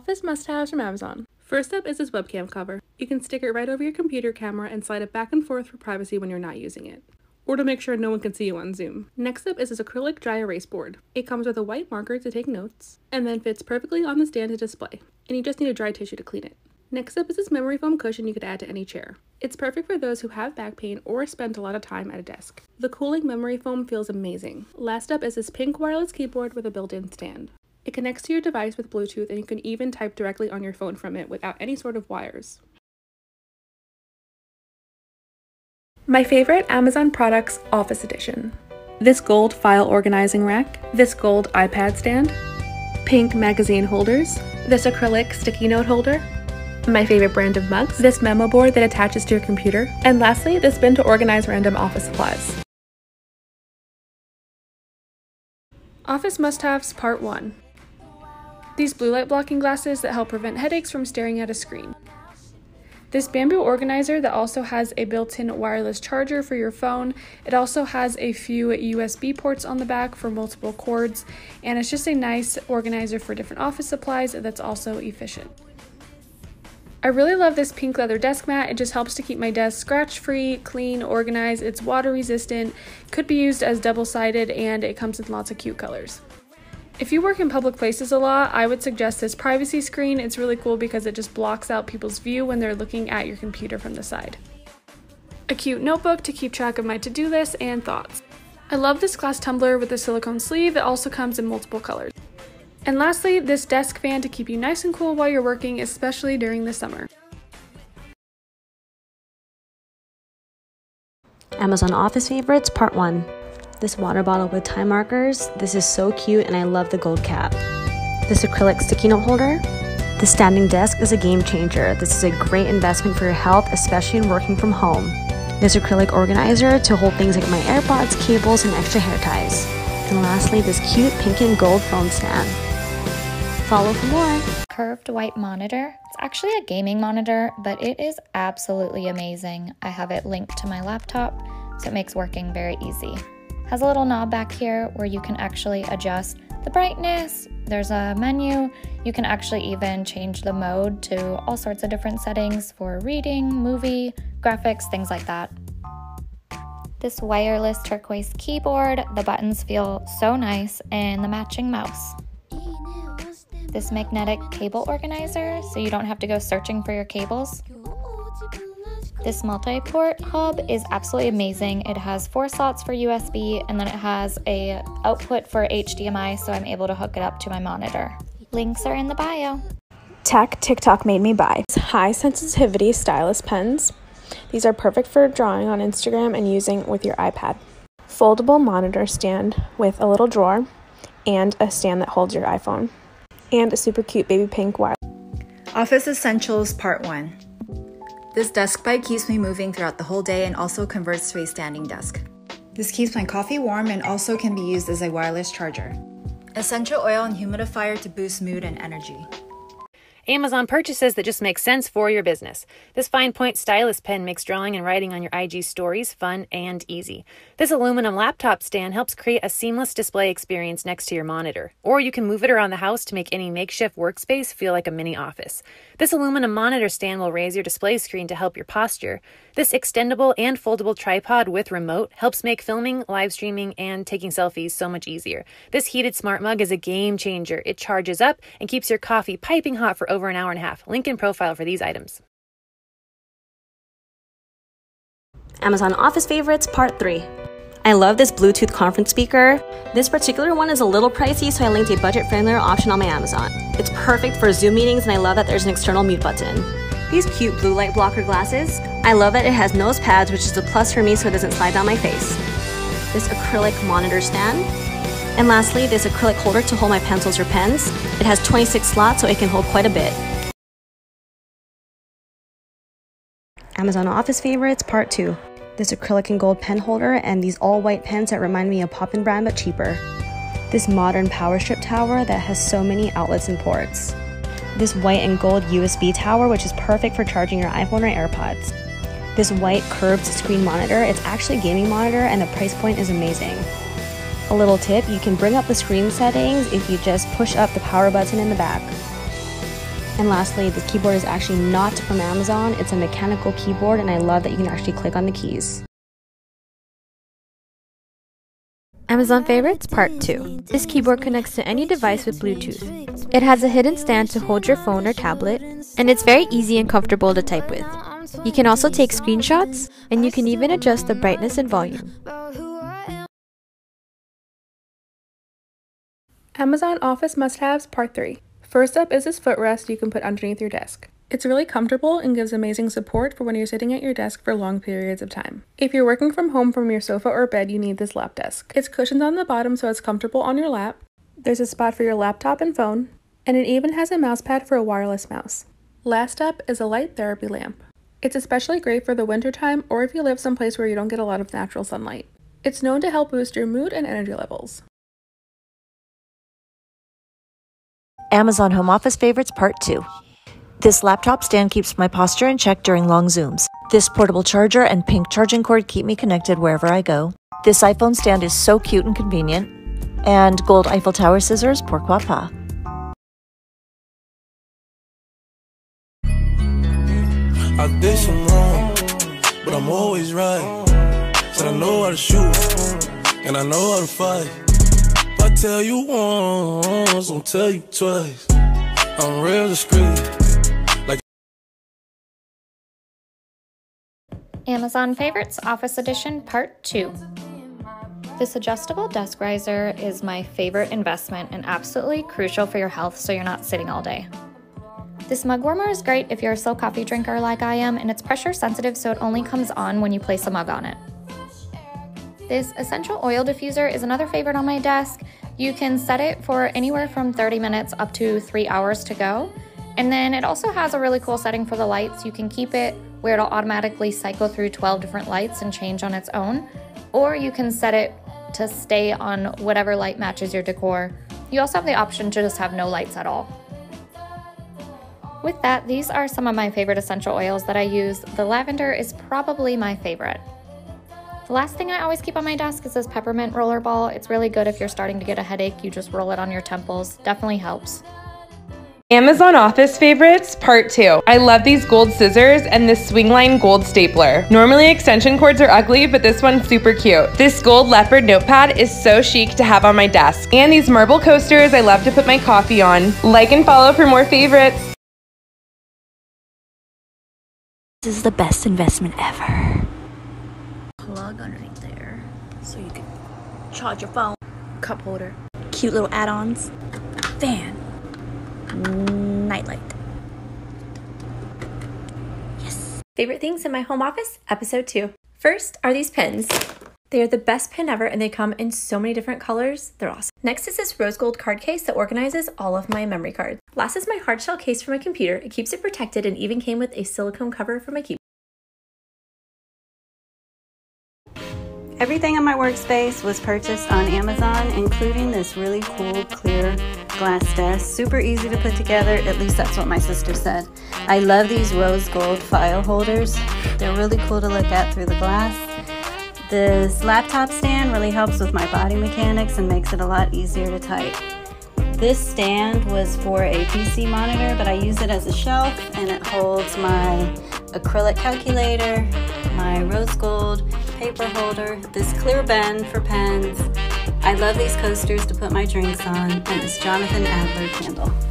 Office must-haves from Amazon. First up is this webcam cover. You can stick it right over your computer camera and slide it back and forth for privacy when you're not using it, or to make sure no one can see you on Zoom. Next up is this acrylic dry erase board. It comes with a white marker to take notes, and then fits perfectly on the stand to display, and you just need a dry tissue to clean it. Next up is this memory foam cushion you could add to any chair. It's perfect for those who have back pain or spend a lot of time at a desk. The cooling memory foam feels amazing. Last up is this pink wireless keyboard with a built-in stand. It connects to your device with Bluetooth, and you can even type directly on your phone from it without any sort of wires. My favorite Amazon products, Office Edition. This gold file organizing rack, this gold iPad stand, pink magazine holders, this acrylic sticky note holder, my favorite brand of mugs, this memo board that attaches to your computer, and lastly, this bin to organize random office supplies. Office must-haves Part 1. These blue light blocking glasses that help prevent headaches from staring at a screen. This bamboo organizer that also has a built-in wireless charger for your phone. It also has a few USB ports on the back for multiple cords, and it's just a nice organizer for different office supplies that's also efficient. I really love this pink leather desk mat. It just helps to keep my desk scratch-free, clean, organized. It's water resistant, could be used as double-sided, and it comes in lots of cute colors. If you work in public places a lot, I would suggest this privacy screen. It's really cool because it just blocks out people's view when they're looking at your computer from the side. A cute notebook to keep track of my to-do list and thoughts. I love this glass tumbler with a silicone sleeve that also comes in multiple colors. And lastly, this desk fan to keep you nice and cool while you're working, especially during the summer. Amazon Office Favorites Part 1. This water bottle with time markers. This is so cute and I love the gold cap. This acrylic sticky note holder. The standing desk is a game changer. This is a great investment for your health, especially in working from home. This acrylic organizer to hold things like my AirPods, cables, and extra hair ties. And lastly, this cute pink and gold phone stand. Follow for more. Curved white monitor. It's actually a gaming monitor, but it is absolutely amazing. I have it linked to my laptop, so it makes working very easy. Has a little knob back here where you can actually adjust the brightness. There's a menu. You can actually even change the mode to all sorts of different settings for reading, movie, graphics, things like that. This wireless turquoise keyboard, the buttons feel so nice, and the matching mouse. This magnetic cable organizer, so you don't have to go searching for your cables. This multi-port hub is absolutely amazing. It has 4 slots for USB, and then it has a output for HDMI, so I'm able to hook it up to my monitor. Links are in the bio. Tech TikTok made me buy high sensitivity stylus pens. These are perfect for drawing on Instagram and using with your iPad. Foldable monitor stand with a little drawer and a stand that holds your iPhone. And a super cute baby pink wire. Office Essentials Part 1. This desk bike keeps me moving throughout the whole day and also converts to a standing desk. This keeps my coffee warm and also can be used as a wireless charger. Essential oil and humidifier to boost mood and energy. Amazon purchases that just make sense for your business. This fine point stylus pen makes drawing and writing on your IG stories fun and easy. This aluminum laptop stand helps create a seamless display experience next to your monitor. Or you can move it around the house to make any makeshift workspace feel like a mini office. This aluminum monitor stand will raise your display screen to help your posture. This extendable and foldable tripod with remote helps make filming, live streaming, and taking selfies so much easier. This heated smart mug is a game changer. It charges up and keeps your coffee piping hot for over an hour and a half. Link in profile for these items. Amazon Office Favorites Part 3. I love this Bluetooth conference speaker. This particular one is a little pricey, so I linked a budget-friendlier option on my Amazon. It's perfect for Zoom meetings, and I love that there's an external mute button. These cute blue light blocker glasses. I love that it has nose pads, which is a plus for me so it doesn't slide down my face. This acrylic monitor stand. And lastly, this acrylic holder to hold my pencils or pens. It has 26 slots, so it can hold quite a bit. Amazon Office Favorites Part 2. This acrylic and gold pen holder and these all-white pens that remind me of Poppin brand but cheaper. This modern power strip tower that has so many outlets and ports. This white and gold USB tower, which is perfect for charging your iPhone or AirPods. This white curved screen monitor, it's actually a gaming monitor and the price point is amazing. A little tip, you can bring up the screen settings if you just push up the power button in the back. And lastly, this keyboard is actually not from Amazon. It's a mechanical keyboard, and I love that you can actually click on the keys. Amazon Favorites Part 2. This keyboard connects to any device with Bluetooth. It has a hidden stand to hold your phone or tablet, and it's very easy and comfortable to type with. You can also take screenshots, and you can even adjust the brightness and volume. Amazon Office Must-Haves Part 3. First up is this footrest you can put underneath your desk. It's really comfortable and gives amazing support for when you're sitting at your desk for long periods of time. If you're working from home from your sofa or bed, you need this lap desk. It's cushioned on the bottom so it's comfortable on your lap. There's a spot for your laptop and phone, and it even has a mouse pad for a wireless mouse. Last up is a light therapy lamp. It's especially great for the wintertime or if you live someplace where you don't get a lot of natural sunlight. It's known to help boost your mood and energy levels. Amazon Home Office Favorites Part 2. This laptop stand keeps my posture in check during long Zooms. This portable charger and pink charging cord keep me connected wherever I go. This iPhone stand is so cute and convenient. And gold Eiffel Tower scissors, pourquoi pas. I did some wrong, but I'm always right. Said I know how to shoot, and I know how to fight. If I tell you once, I'll tell you twice. I'm real discreet. Amazon Favorites Office Edition Part 2. This adjustable desk riser is my favorite investment and absolutely crucial for your health so you're not sitting all day. This mug warmer is great if you're a slow coffee drinker like I am, and it's pressure sensitive so it only comes on when you place a mug on it. This essential oil diffuser is another favorite on my desk. You can set it for anywhere from 30 minutes up to 3 hours to go. And then it also has a really cool setting for the lights. You can keep it where it'll automatically cycle through 12 different lights and change on its own, or you can set it to stay on whatever light matches your decor. You also have the option to just have no lights at all. With that, these are some of my favorite essential oils that I use. The lavender is probably my favorite. The last thing I always keep on my desk is this peppermint roller ball. It's really good if you're starting to get a headache. You just roll it on your temples. Definitely helps. Amazon Office Favorites Part 2. I love these gold scissors and this Swingline gold stapler. Normally extension cords are ugly, but this one's super cute. This gold leopard notepad is so chic to have on my desk. And these marble coasters I love to put my coffee on. Like and follow for more favorites. This is the best investment ever. Plug underneath there so you can charge your phone. Cup holder. Cute little add-ons. Fan. Nightlight. Yes. Favorite things in my home office, episode 2. First are these pens. They are the best pen ever and they come in so many different colors. They're awesome. Next is this rose gold card case that organizes all of my memory cards. Last is my hard shell case for my computer. It keeps it protected and even came with a silicone cover for my keyboard. Everything on my workspace was purchased on Amazon, including this really cool clear glass desk. Super easy to put together, at least that's what my sister said. I love these rose gold file holders. They're really cool to look at through the glass. This laptop stand really helps with my body mechanics and makes it a lot easier to type. This stand was for a PC monitor, but I use it as a shelf and it holds my acrylic calculator, my rose gold paper holder, this clear bend for pens. I love these coasters to put my drinks on, and this Jonathan Adler candle.